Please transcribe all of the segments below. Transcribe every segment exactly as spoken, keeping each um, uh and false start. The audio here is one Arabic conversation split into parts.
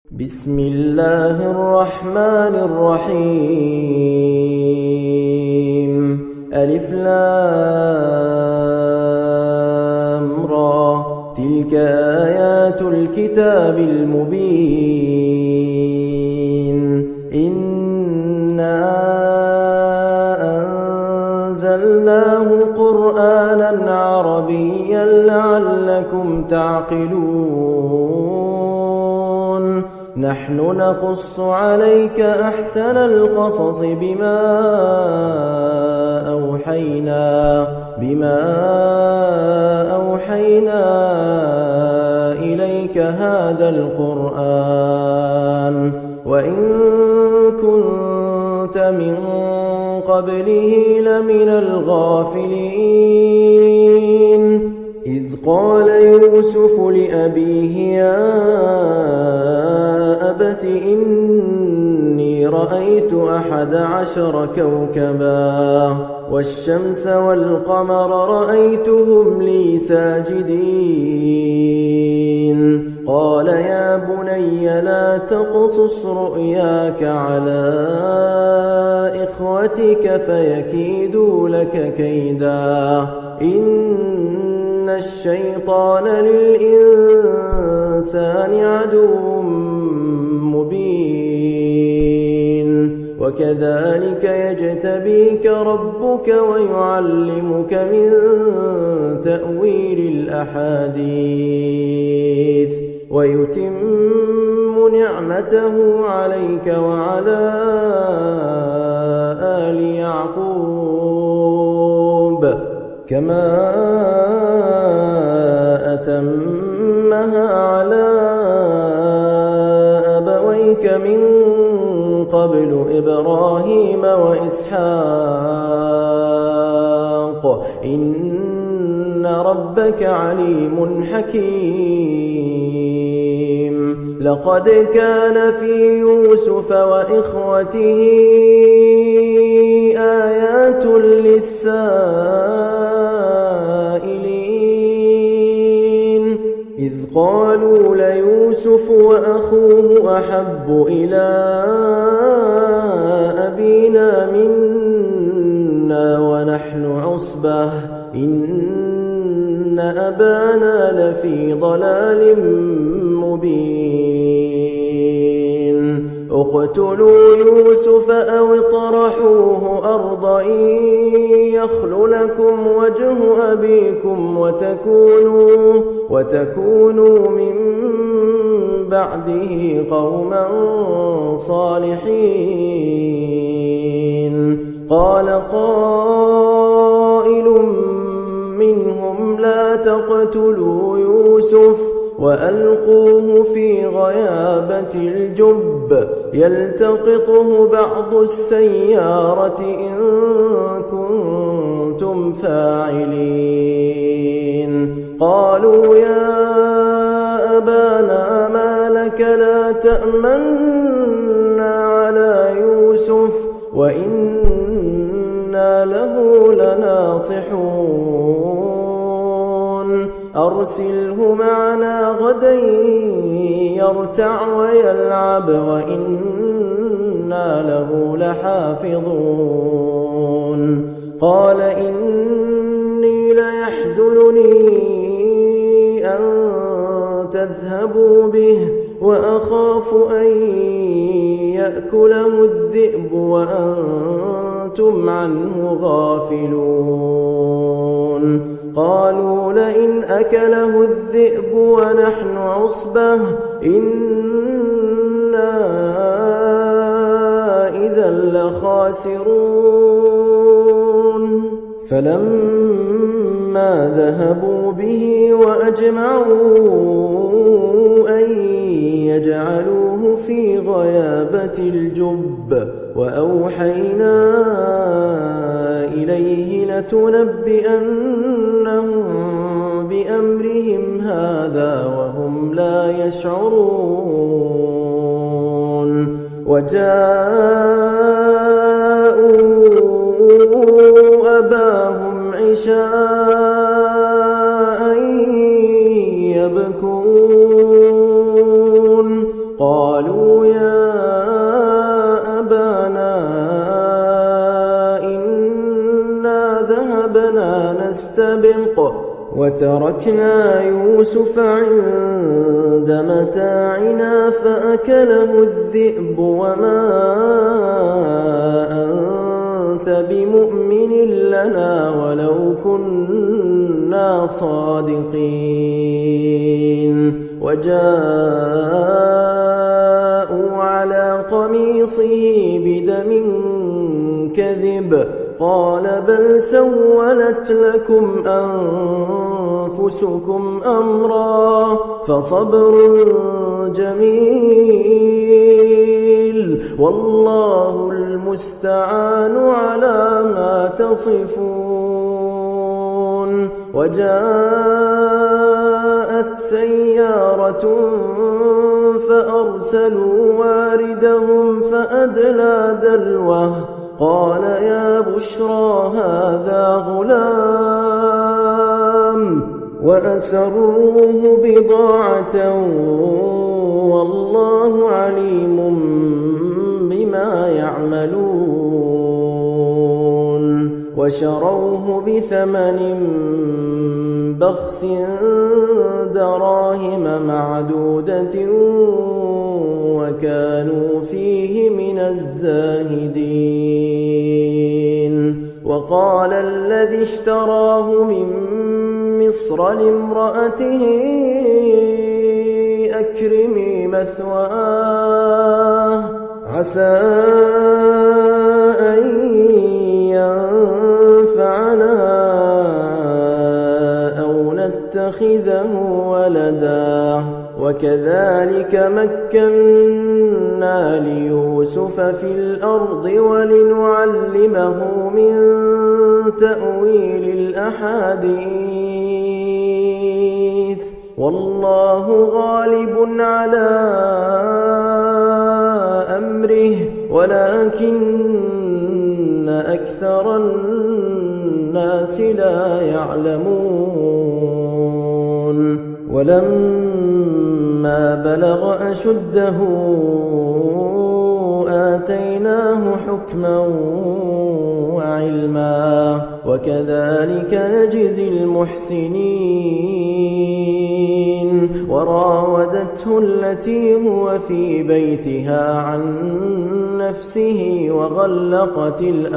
بسم الله الرحمن الرحيم ألف لام را تلك آيات الكتاب المبين إنا أنزلناه قرآنا عربيا لعلكم تعقلون نحن نقص عليك أحسن القصص بما أوحينا بما أوحينا إليك هذا القرآن وإن كنت من قبله لمن الغافلين إذ قال يوسف لأبيه يا أبت إني رأيت أحد عشر كوكبا والشمس والقمر رأيتهم لي ساجدين قال يا بني لا تقصص رؤياك على إخوتك فيكيدوا لك كيدا إن الشيطان للإنسان عدو مبين وكذلك يجتبيك ربك ويعلمك من تأويل الأحاديث ويتم نعمته عليك وعلى آل يعقوب كما أتمها على أبويك من قبل إبراهيم وإسحاق إن ربك عليم حكيم لقد كان في يوسف وإخوته آيات للسائلين إذ قالوا ليوسف وأخوه أحب إلى أبينا منا ونحن عصبة إن أبانا لفي ضلال مبين اقتلوا يوسف أو اطرحوه أرضا يخل لكم وجه أبيكم وتكونوا, وتكونوا من بعده قوما صالحين قال قائل منهم لا تقتلوا يوسف وألقوه في غيابة الجب يلتقطه بعض السيارة إن كنتم فاعلين قالوا يا أبانا ما لك لا تأمنا على يوسف وإنا له لناصحون أرسله معنا غدا يرتع ويلعب وإنا له لحافظون قال إني ليحزنني أن تذهبوا به وأخاف أن يأكله الذئب وأنتم عنه غافلون قالوا لئن أكله الذئب ونحن عصبة إنا إذا لخاسرون فلما ذهبوا به وأجمعوا أن يجعلوه في غيابة الجب وأوحينا إليه لتنبئنهم بأمرهم هذا وهم لا يشعرون وجاءوا أباهم عشاء يبكون قال ذهبنا نستبق وتركنا يوسف عند متاعنا فأكله الذئب وما أنت بمؤمن لنا ولو كنا صادقين وجاءوا على قميصه بدم كذب قال بل سولت لكم أنفسكم أمرا فصبر جميل والله المستعان على ما تصفون. وجاءت سيارة فأرسلوا واردهم فأدلى دلوه قال يا بشرى هذا غلام وأسروه بضاعة والله عليم بما يعملون. وشروه بثمن بخس دراهم معدودة وكانوا فيه من الزاهدين. وقال الذي اشتراه من مصر لامرأته أكرمي مثواه عسى أن ينفعنا أو نتخذه ولدا وكذلك مكنا ليوسف في الأرض ولنعلمه من تأويل الأحاديث والله غالب على أمره ولكن أكثر الناس لا يعلمون. ولما بلغ أشده آتيناه حكما وعلما وكذلك نجزي المحسنين. وراودته التي هو في بيتها عن نفسه وغلقت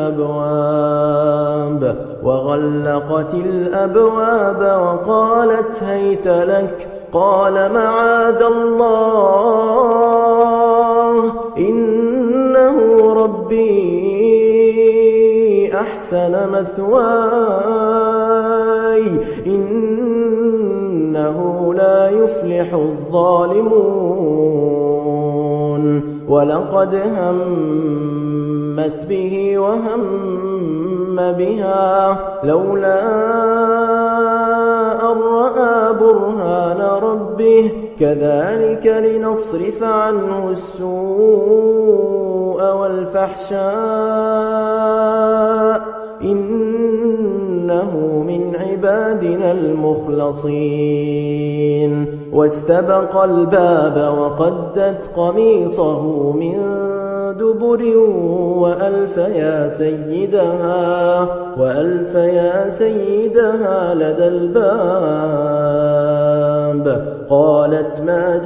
الأبواب وغلقت الأبواب وقالت هيت لك قال معاذ الله إنه ربي أحسن مثواي إنه لا يفلح الظالمون. ولقد همت به وهم بها لولا أن رأى برهان ربه كذلك لنصرف عنه السوء والفحشاء إنه من عبادنا المخلصين. واستبق الباب وقدت قميصه من دبر وألف يا سيدها وألف يا سيدها لدى الباب قالت ما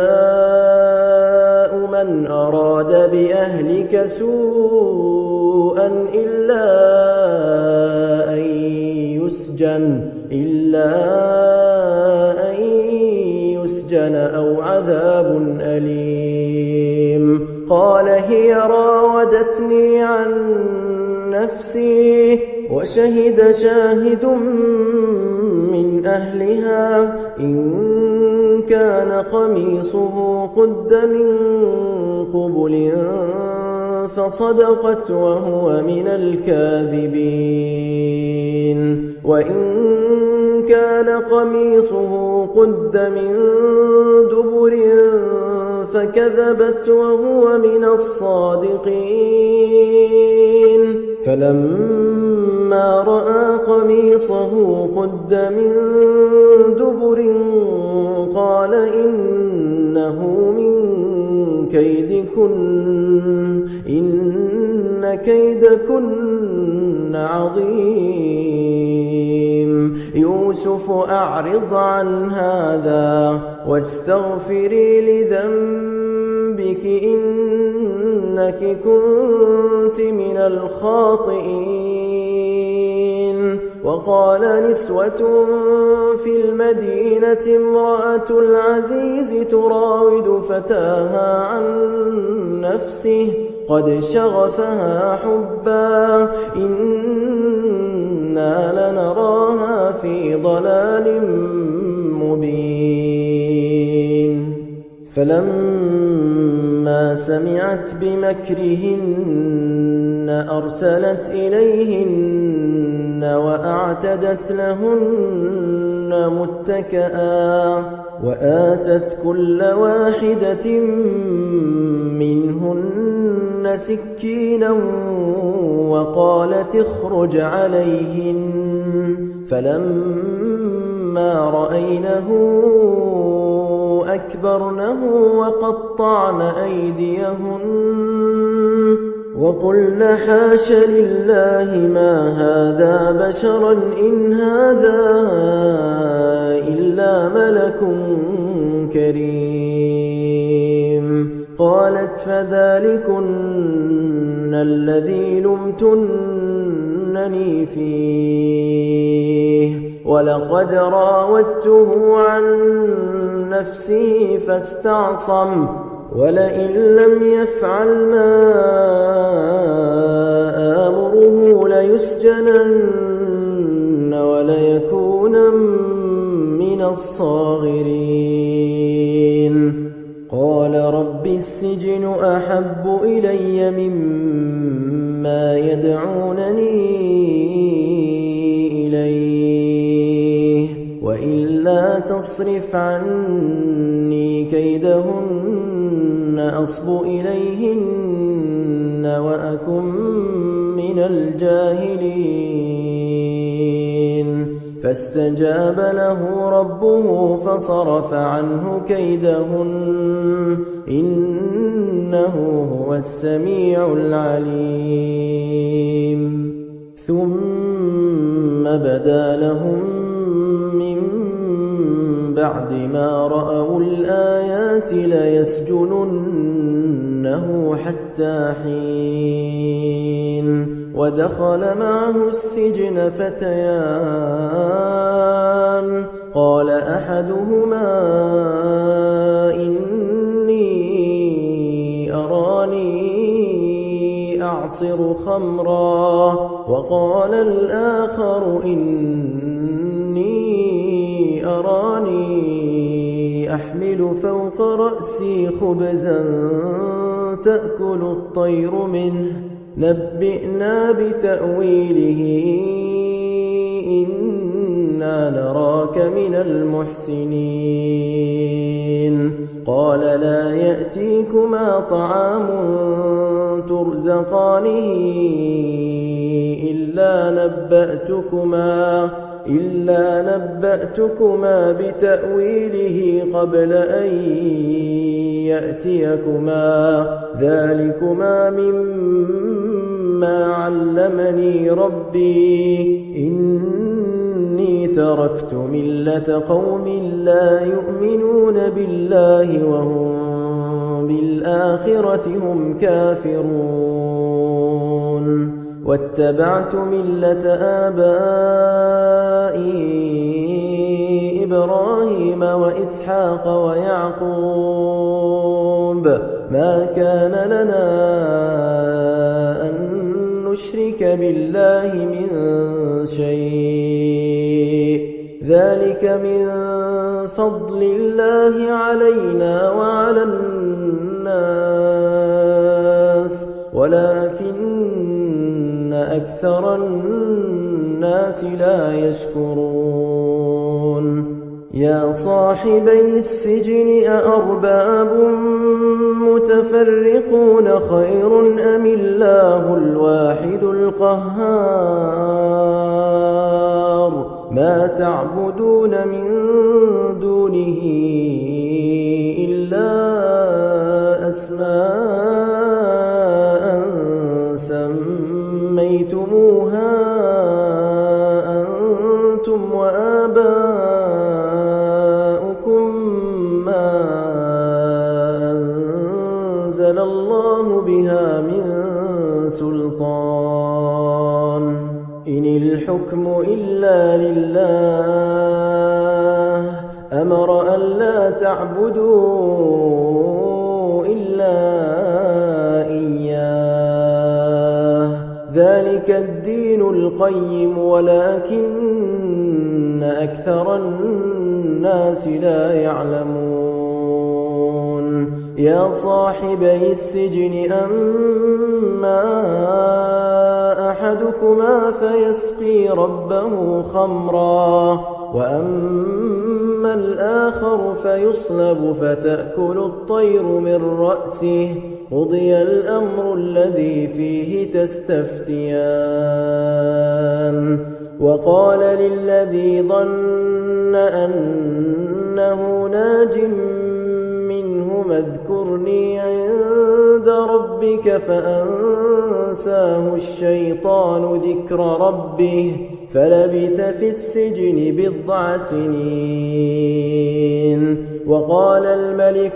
جزاء من أراد بأهلك سوءا إلا أن يسجن إلا أن يسجن أو عذاب أليم. قال هي راودتني عن نفسي وشهد شاهد من أهلها إن كان قميصه قد من قبل فصدقت وهو من الكاذبين. وإن كان قميصه قد من دبر فكذبت وهو من الصادقين. فلما رأى قميصه قد من دبر قال إنه من كيدكن إن كيدكن عظيم. يوسف أعرض عن هذا واستغفري لذنبك إنك كنت من الخاطئين. وقال نسوة في المدينة امرأة العزيز تراود فتاها عن نفسه قد شغفها حبا إنا لنراها في ضلال مبين. فلما سمعت بمكرهن أرسلت إليهن وأعتدت لهن متكئا وآتت كل واحدة منهن سكينا وقالت اخرج عليهن. فلما رأينه أكبرنه وقطعن أيديهن وقلن حاش لله ما هذا بشرا إن هذا إلا ملك كريم. قالت فذلكن الذي لمتنني فيه ولقد راودته عن نفسه فاستعصم ولئن لم يفعل ما آمره ليسجنن وليكونا من الصاغرين. قال رب السجن أحب إلي مما يدعونني إليه وإلا تصرف عني كيدهن أصب إليهن وأكن من الجاهلين. فاستجاب له ربه فصرف عنه كيدهن إنه هو السميع العليم. ثم بدا لهم من بعد ما رأوا الآيات ليسجننه حتى حين. ودخل معه السجن فتيان قال أحدهما إني أراني أعصر خمرا وقال الآخر إني أراني أحمل فوق رأسي خبزا تأكل الطير منه نبئنا بتأويله إنا نراك من المحسنين. قال لا يأتيكما طعام ترزقانه إلا نبأتكما إلا نبأتكما بتأويله قبل أن يأتيكما ذلكما مما علمني ربي إني تركت ملة قوم لا يؤمنون بالله وهم بالآخرة هم كافرون واتبعت ملة آبائي إبراهيم وإسحاق ويعقوب ما كان لنا أن نشرك بالله من شيء ذلك من فضل الله علينا وعلى الناس ولكن أكثر الناس لا يشكرون. يا صاحبي السجن أأرباب متفرقون خير أم الله الواحد القهار ما تعبدون من دونه إلا أسماء سميتموها أنتم أنتم وآباؤكم ما أنزل الله بها من سلطان إن الحكم إلا لله أمر ألا تعبدوا إلا إياه ذلك الدين القيم ولكن أكثر الناس لا يعلمون يا صاحبي السجن أما أحدكما فيسقي ربه خمرا وأما الآخر فيصلب فتأكل الطير من رأسه قضي الأمر الذي فيه تستفتيان وقال للذي ظن أنه ناج منهما اذكرني عند ربك فأنساه الشيطان ذكر ربه فلبث في السجن بضع سنين وقال الملك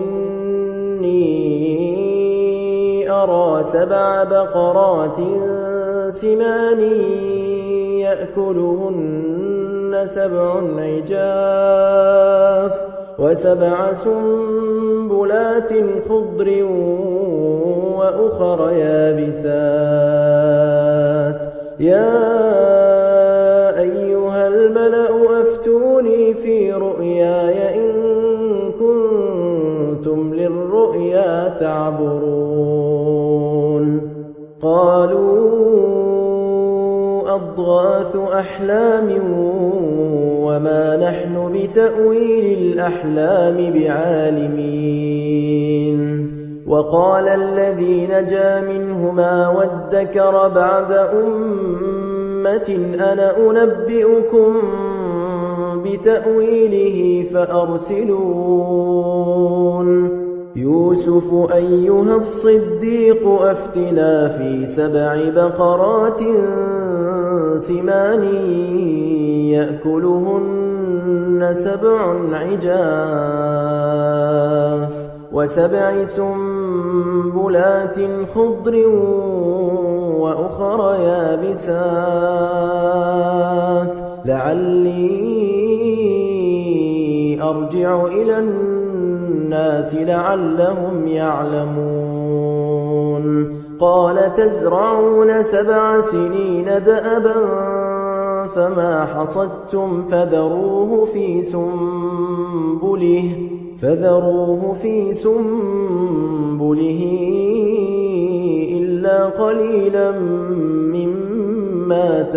إني أرى سبع بقرات سمان يأكلهن سبع عجاف وسبع سنبلات خضر وأخر يابسات يا أيها الملأ أفتوني في رؤياي إن كنتم للرؤيا تعبرون قالوا أضغاث أحلام وما نحن بتأويل الأحلام بعالمين وقال الذي نجا منهما وادكر بعد أمة أنا أنبئكم بتأويله فأرسلون يوسف أيها الصديق أفتنا في سبع بقرات سمان يأكلهن سبع عجاف وسبع سنبلات خضر وأخر يابسات لعلي أرجع إلى الناس لعلهم يعلمون قال تزرعون سبع سنين دأبا فما حصدتم فذروه في سنبله فذروه في سنبله إلا قليلا مما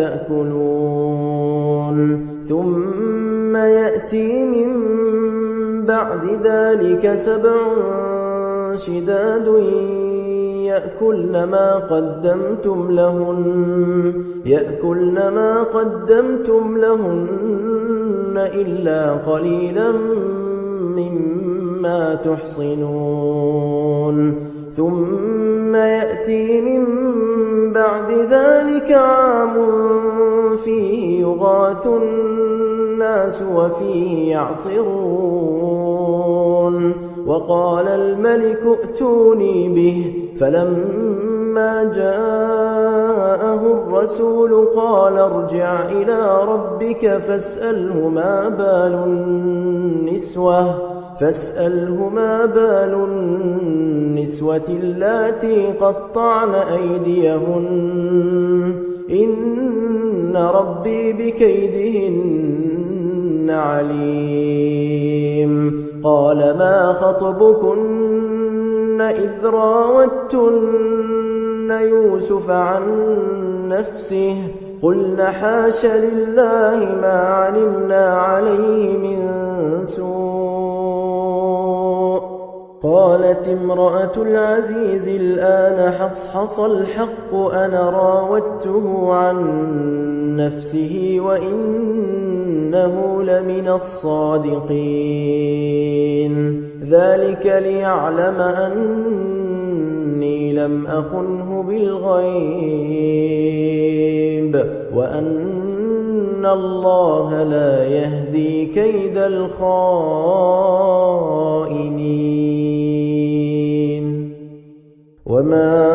تأكلون ثم يأتي من بعد ذلك سبع شداد يأكلن ما قدمتم لهن يأكلن ما قدمتم لهن إلا قليلا مما تحصنون ثم يأتي من بعد ذلك عام فيه يغاث الناس وفيه يعصرون وقال الملك ائتوني به فلما جاءه الرسول قال ارجع إلى ربك فاسأله ما بال النسوة فاسأله ما بال النسوة اللاتي قطعن أيديهن إن ربي بكيدهن عليم قال ما خطبكن إذ راوتن يوسف عن نفسه قلنا حاش لله ما علمنا عليه من سوء قالت امرأة العزيز الآن حصحص الحق أنا راودته عن نفسه وإنه لمن الصادقين ذلك ليعلم أني لم أخنه بالغيب وأن إن الله لا يهدي كيد الخائنين وما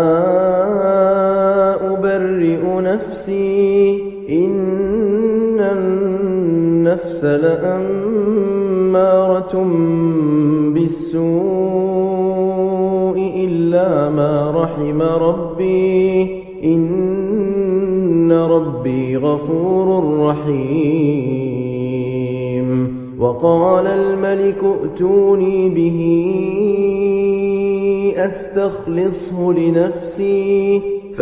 أبرئ نفسي إن النفس لأمارة بالسوء إلا ما رحم ربي إن ربي غفور رحيم وقال الملك ائتوني به أستخلصه لنفسي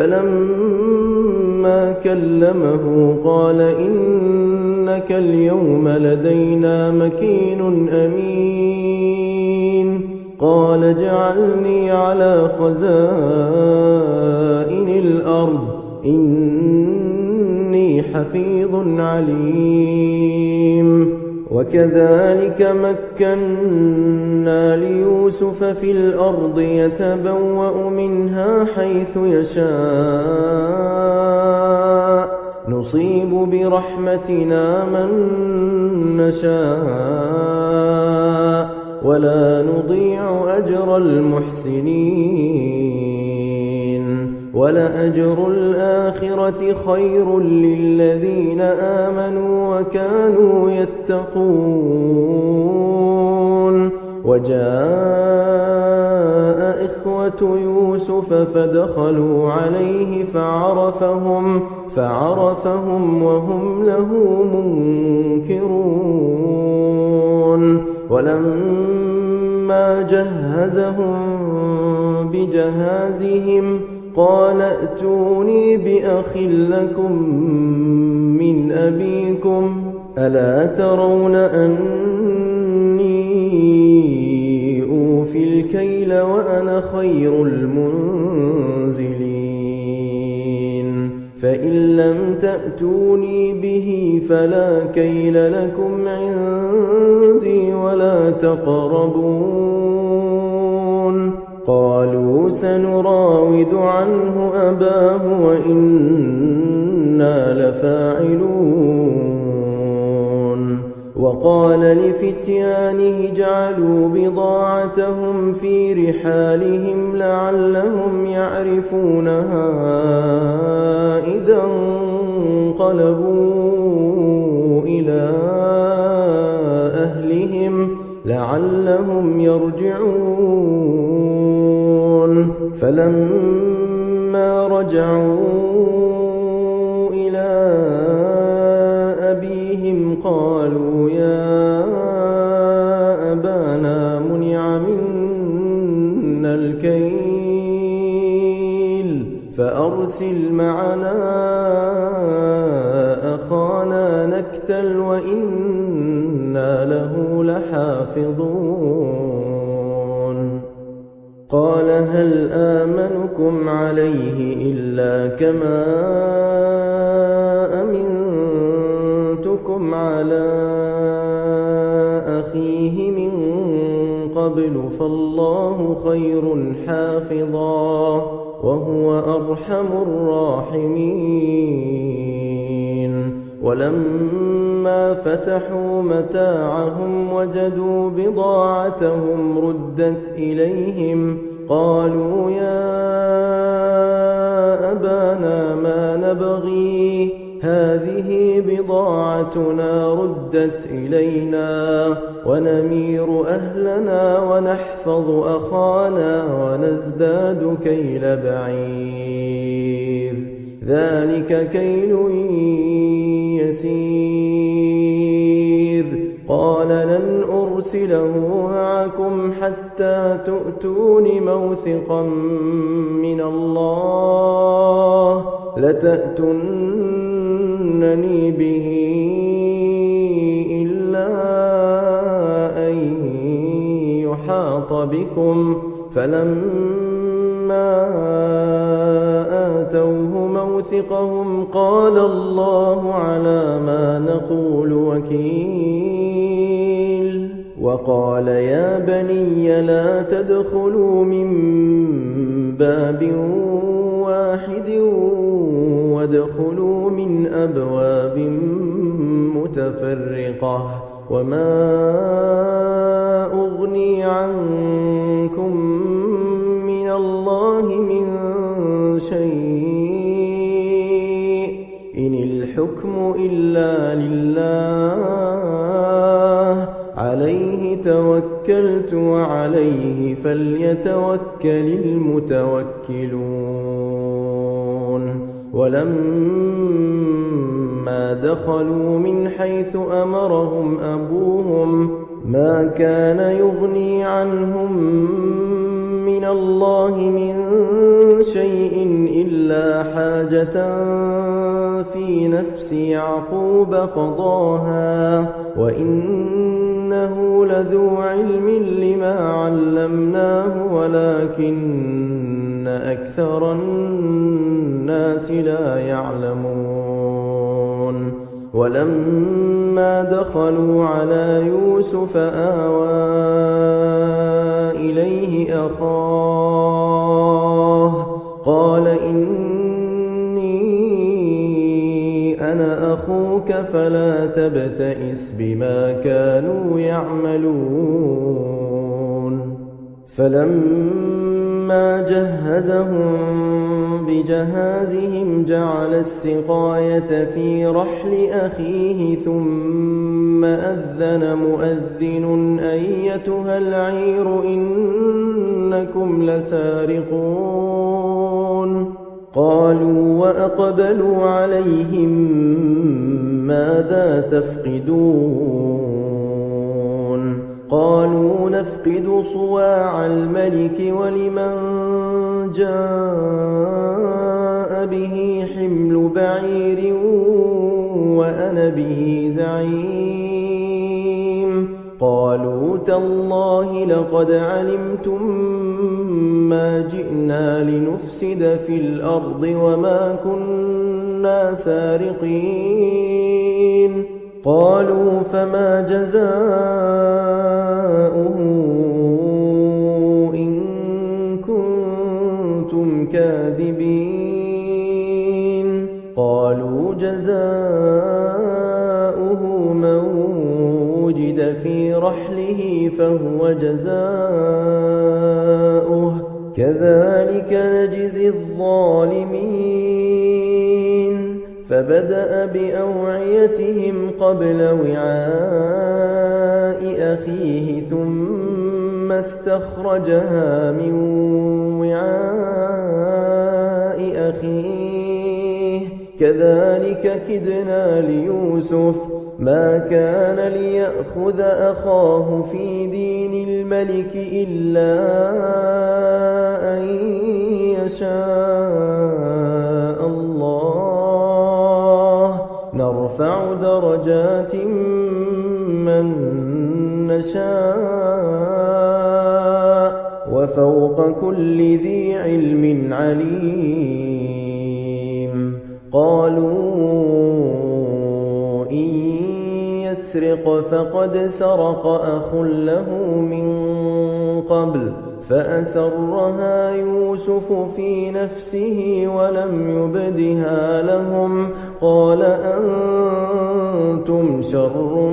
فلما كلمه قال إنك اليوم لدينا مكين أمين قال اجعلني على خزائن الأرض إني حفيظ عليم وكذلك مكنا ليوسف في الأرض يتبوأ منها حيث يشاء نصيب برحمتنا من نشاء ولا نضيع أجر المحسنين ولأجر الآخرة خير للذين آمنوا وكانوا يتقون وجاء إخوة يوسف فدخلوا عليه فعرفهم فعرفهم وهم له منكرون ولما جهزهم بجهازهم قال ائتوني بأخ لكم من أبيكم ألا ترون أني أوفي الكيل وأنا خير المنزلين فإن لم تأتوني به فلا كيل لكم عندي ولا تقربون قالوا سنراود عنه أباه وإنا لفاعلون وقال لفتيانه اجعلوا بضاعتهم في رحالهم لعلهم يعرفونها إذا انقلبوا إلى أهلهم لعلهم يرجعون فلما رجعوا إلى أبيهم قالوا يا أبانا منع منا الكيل فأرسل معنا أخانا نكتل وإنا له لحافظون قال هل آمنكم عليه إلا كما أمنتكم على أخيه من قبل فالله خير حافظا وهو أرحم الراحمين ولما فتحوا متاعهم وجدوا بضاعتهم ردت إليهم قالوا يا أبانا ما نبغي هذه بضاعتنا ردت إلينا ونمير أهلنا ونحفظ أخانا ونزداد كيل بعير ذلك كيل يسير قال لن أرسله معكم حتى تؤتون موثقا من الله لتأتونني به إلا أن يحاط بكم فلما آتوه موثقهم قال الله على ما نقول وكيل وقال يا بني لا تدخلوا من باب واحد وادخلوا من أبواب متفرقة وما أغني عنكم من الله من شيء إن الحكم إلا لله عليه توكلت وعليه فليتوكل المتوكلون ولما دخلوا من حيث أمرهم أبوهم ما كان يغني عنهم من الله من شيء إلا حاجة في نفس يعقوب قضاها وإنه لذو علم لما علمناه ولكن أكثر الناس لا يعلمون ولما دخلوا على يوسف آوى إليه أخاه قال إني أنا أخوك فلا تبتئس بما كانوا يعملون فلما جهزهم بجهازهم جعل السقاية في رحل أخيه ثم أذن مؤذن أيتها العير إنكم لسارقون قالوا وأقبلوا عليهم ماذا تفقدون قالوا نفقد صواع الملك ولمن جاء به حمل بعير وأنا به زعيم قالوا تالله لقد علمتم ما جئنا لنفسد في الأرض وما كنا سارقين قالوا فما جزاؤه إن كنتم كاذبين قالوا جزاؤه من وجد في رحله فهو جزاؤه كذلك نجزي الظالمين فبدأ بأوعيتهم قبل وعاء أخيه ثم استخرجها من وعاء أخيه كذلك كدنا ليوسف ما كان ليأخذ أخاه في دين الملك إلا أن يشاء الله نرفع درجات من نشاء وفوق كل ذي علم عليم قالوا إن يسرق فقد سرق أخ له من قبل فأسرها يوسف في نفسه ولم يبدها لهم قال أنتم شر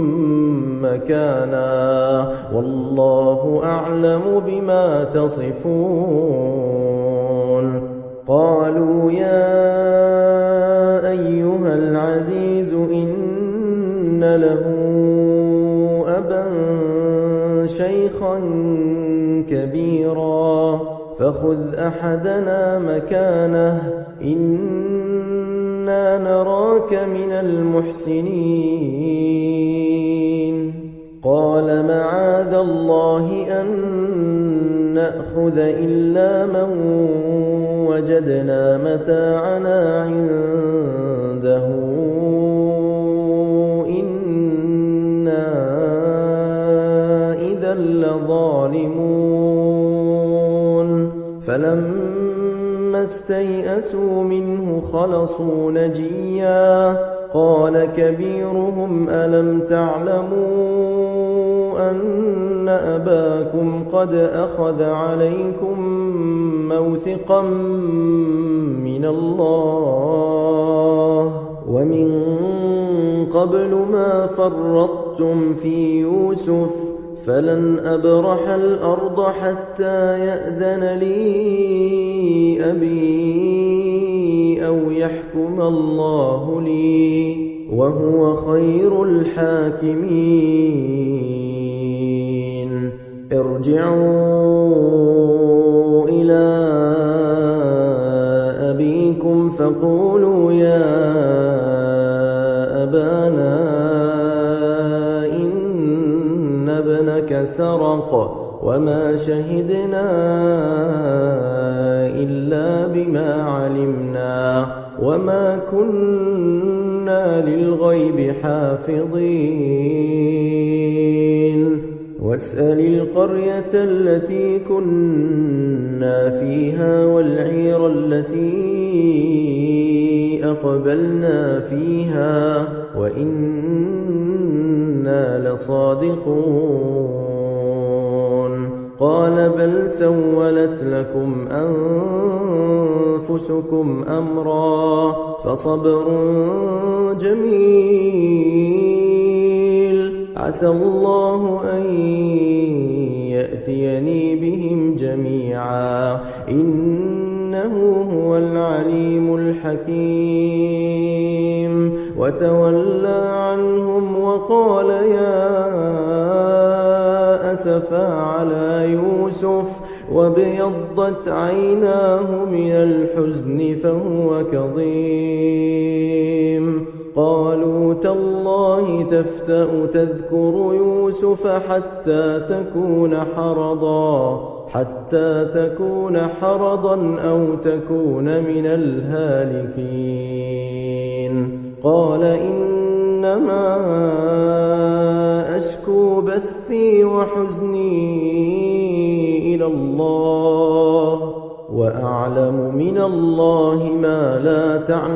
مكانا والله أعلم بما تصفون قالوا يا أيها العزيز إن له أبا شيخا كبيرا فخذ أحدنا مكانه إنا نراك من المحسنين قال معاذ الله أن نأخذ إلا من وجدنا متاعنا عنده إنا إذا لظالمون فلما استيئسوا منه خلصوا نجيا قال كبيرهم ألم تعلموا أن أباكم قد أخذ عليكم موثقا من الله ومن قبل ما فرطتم في يوسف فلن أبرح الأرض حتى يأذن لي أبي أو يحكم الله لي وهو خير الحاكمين ارجعوا إلى أبيكم فقولوا يا أبانا إن ابنك سرق وما شهدنا إلا بما علمنا وما كنا للغيب حافظين واسأل القرية التي كنا فيها والعير التي أقبلنا فيها وإنا لصادقون قال بل سولت لكم أنفسكم أمرا فصبر جميل عسى الله أن يأتيني بهم جميعا إنه هو العليم الحكيم وتولى عنهم وقال يا أسفا على يوسف وابيضت عيناه من الحزن فهو كظيم قالوا تالله تفتأ تذكر يوسف حتى تكون حرضا حتى تكون حرضا أو تكون من الهالكين قال إنما أشكو بثي وحزني إلى الله وأعلم من الله ما لا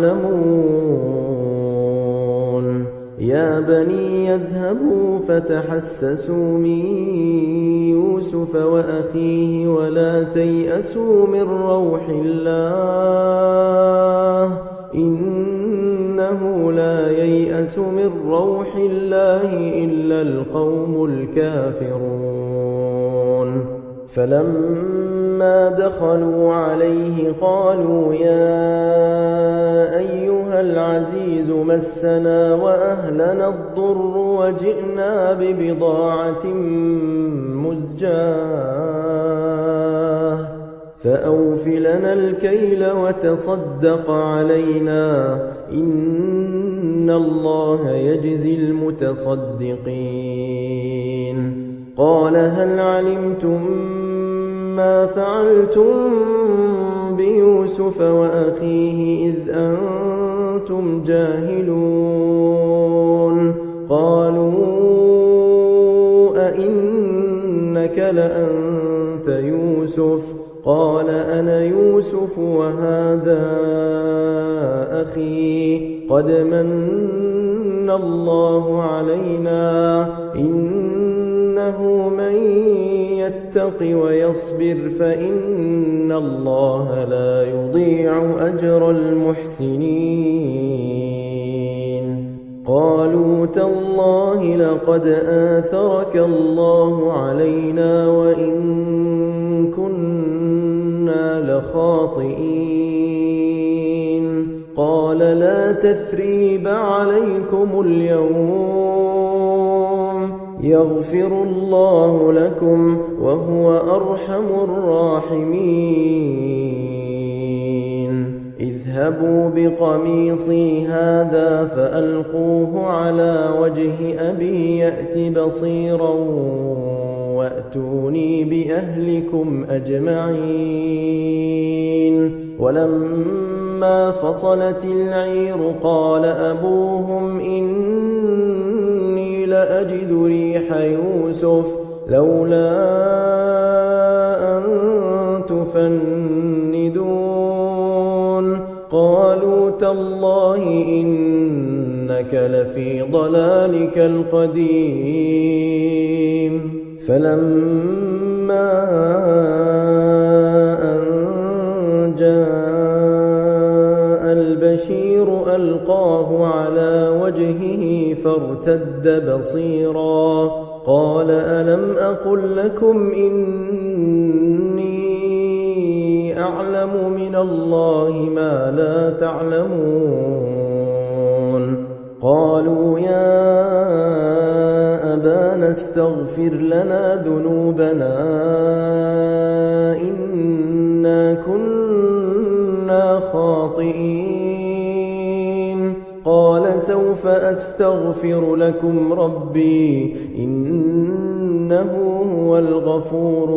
تعلمون يا بني يذهبوا فتحسسوا من يوسف وأخيه ولا تيأسوا من روح الله إنه لا ييأس من روح الله إلا القوم الكافرون فلما دخلوا عليه قالوا يا أيها العزيز مسنا وأهلنا الضر وجئنا ببضاعة مزجاة فأوف لنا الكيل وتصدق علينا إن الله يجزي المتصدقين قال هل علمتم ما فعلتم بيوسف وأخيه إذ أنتم جاهلون قالوا أئنك لأنت يوسف قال أنا يوسف وهذا أخي قد من الله علينا إنه من يتق ويصبر فإن الله لا يضيع أجر المحسنين قالوا تالله لقد آثرك الله علينا وإن كنا لخاطئين قال لا تثريب عليكم اليوم يغفر الله لكم وهو أرحم الراحمين اذهبوا بقميصي هذا فألقوه على وجه أبي يأت بصيرا وأتوني بأهلكم أجمعين ولما فصلت العير قال أبوهم إني لأجد ريح يوسف لولا أن تفندون قالوا تالله إن إنك لفي ضلالك القديم فلما أن جاء البشير ألقاه على وجهه فارتد بصيرا قال ألم أقل لكم إني أعلم من الله ما لا تعلمون قالوا يا أبانا استغفر لنا ذنوبنا إنا كنا خاطئين قال سوف أستغفر لكم ربي إنه هو الغفور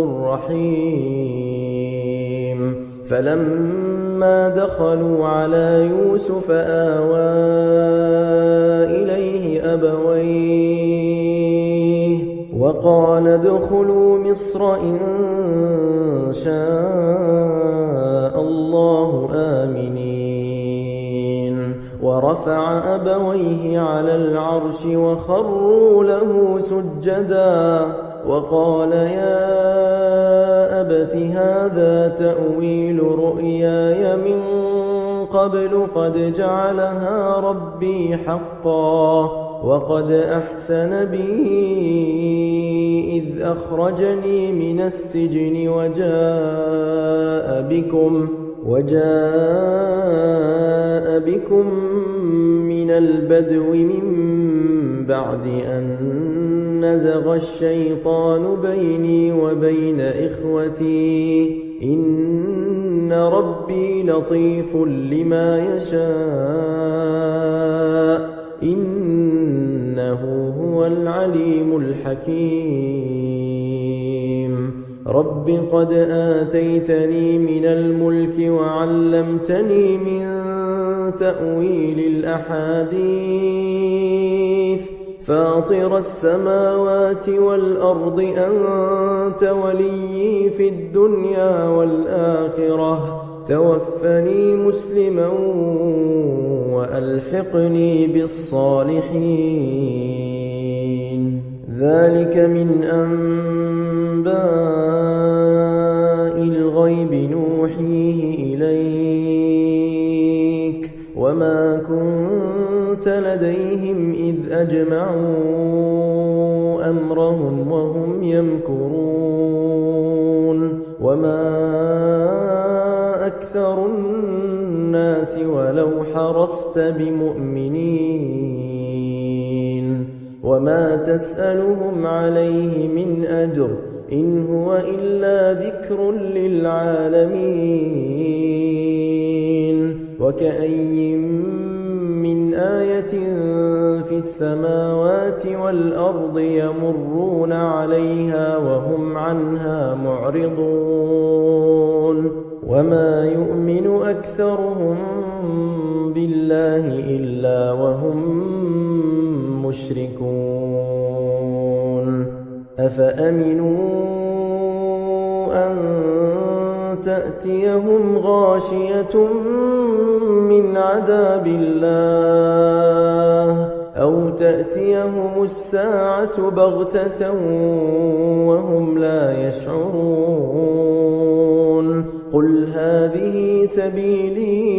الرحيم فلما دخلوا على يوسف آوى إليه أبويه وقال ادخلوا مصر إن شاء الله آمنين ورفع أبويه على العرش وخروا له سجدا وقال يا أبت هذا تأويل رؤياي من قبل قد جعلها ربي حقا وقد أحسن بي إذ أخرجني من السجن وجاء بكم وجاء بكم من البدو من بعد أن نزغ الشيطان بيني وبين إخوتي إن ربي لطيف لما يشاء إنه هو العليم الحكيم رب قد آتيتني من الملك وعلمتني من تأويل الأحاديث فاطر السماوات والأرض أنت وليي في الدنيا والآخرة توفني مسلما وألحقني بالصالحين ذلك من أنباء الغيب نوحيه إليك وما كنت لديهم إذ أجمعوا أمرهم وهم يمكرون وما أكثر الناس ولو حرصت بمؤمنين وما تسألهم عليه من أجر إن هو إلا ذكر للعالمين وكأي من آية في السماوات والأرض يمرون عليها وهم عنها معرضون وما يؤمن أكثرهم بالله إلا وهم مشركون أفأمنوا أن تأتيهم غاشية من عذاب الله أو تأتيهم الساعة بغتة وهم لا يشعرون قل هذه سبيلي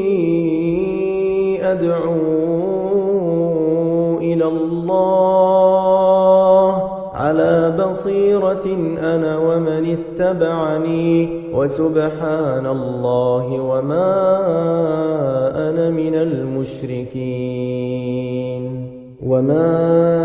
أدعو إلى الله على بصيرة أنا ومن اتبعني وسبحان الله وما أنا من المشركين وما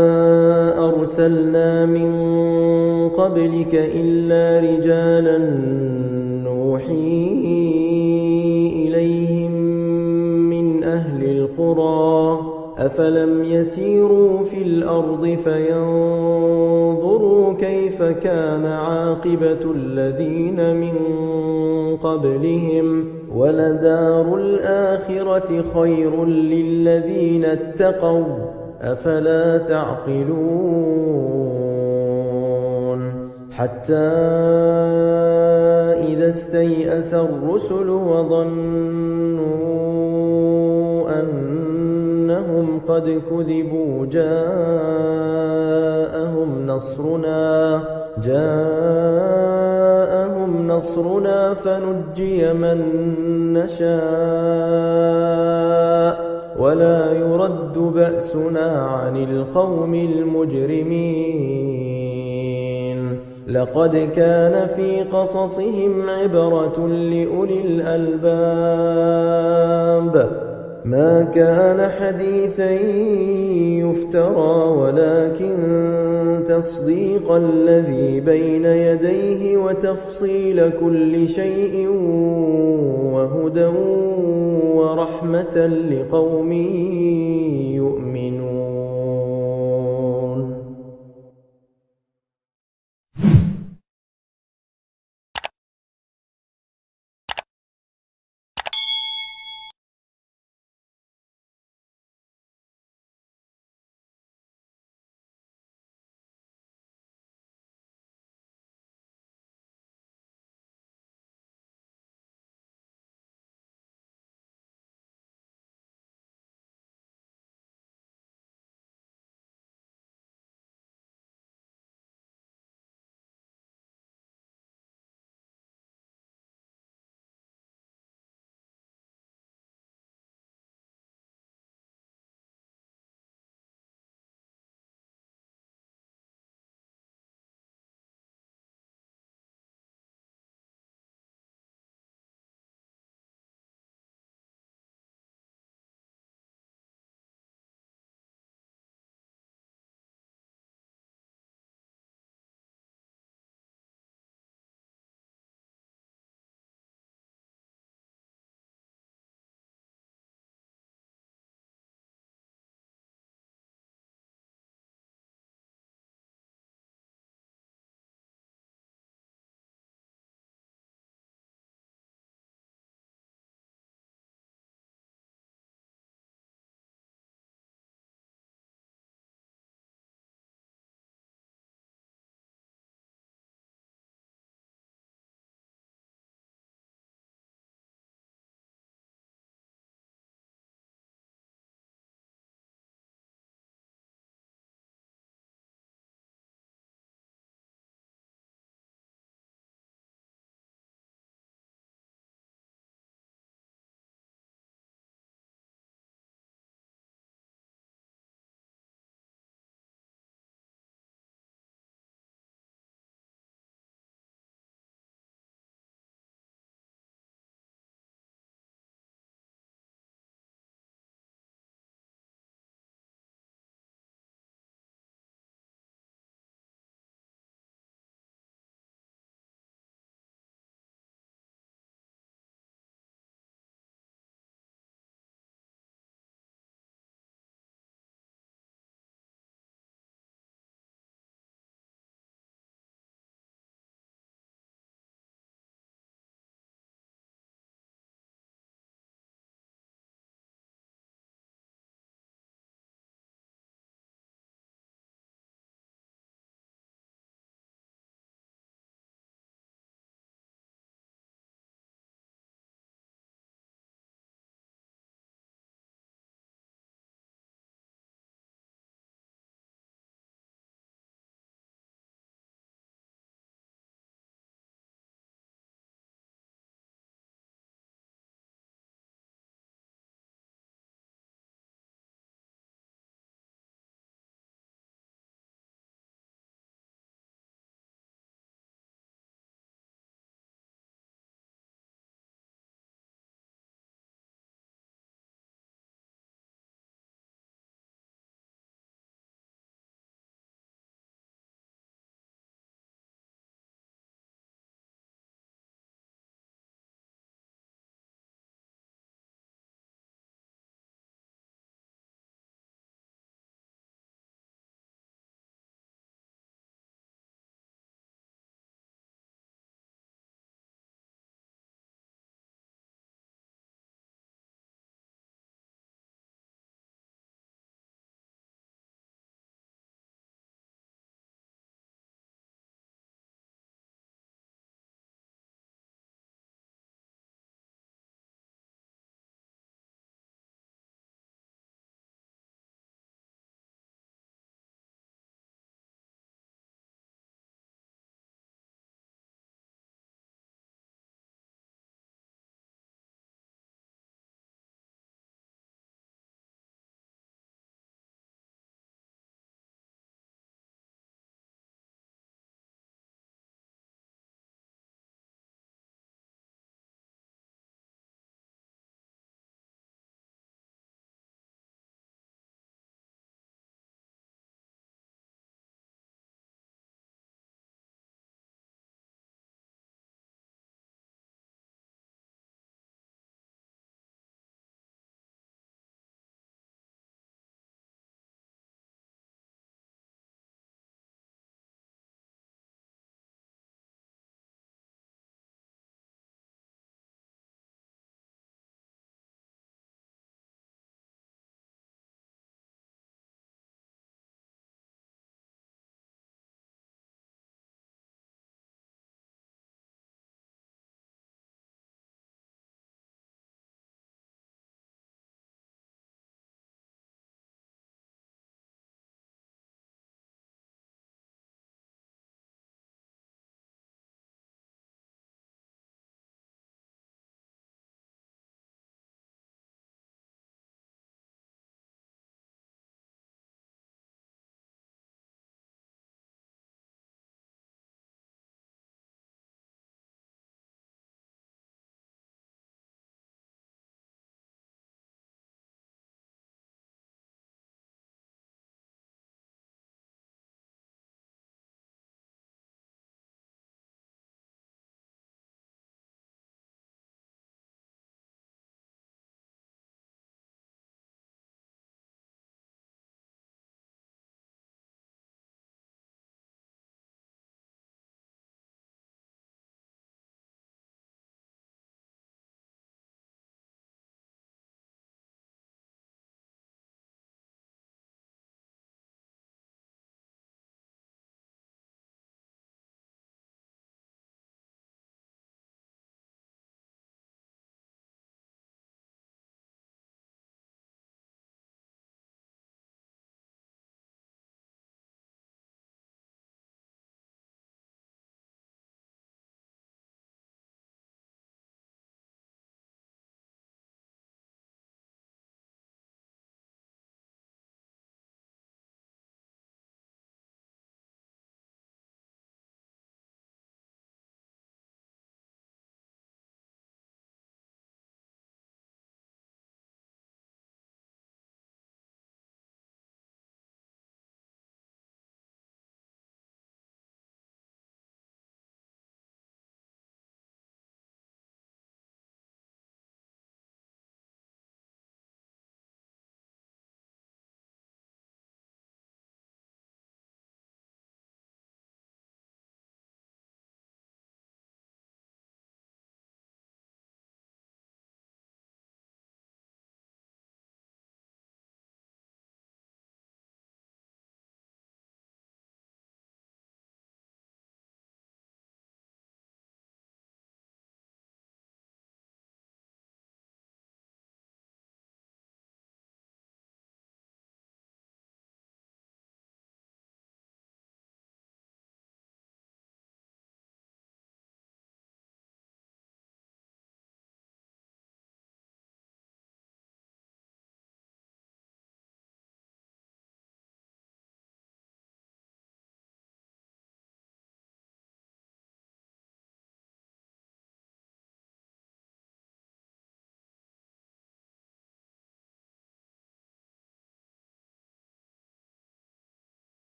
أرسلنا من قبلك إلا رجالا نوحي إليهم من أهل القرى أفلم يسيروا في الأرض فينظروا كيف كان عاقبة الذين من قبلهم ولدار الآخرة خير للذين اتقوا أفلا تعقلون حتى إذا استيأس الرسل وظنوا أن أنهم قد كذبوا جاءهم نصرنا جاءهم نصرنا فنجي من نشاء ولا يرد بأسنا عن القوم المجرمين لقد كان في قصصهم عبرة لأولي الألباب ما كان حديثا يفترى ولكن تصديق الذي بين يديه وتفصيل كل شيء وهدى ورحمة لقوم يؤمنون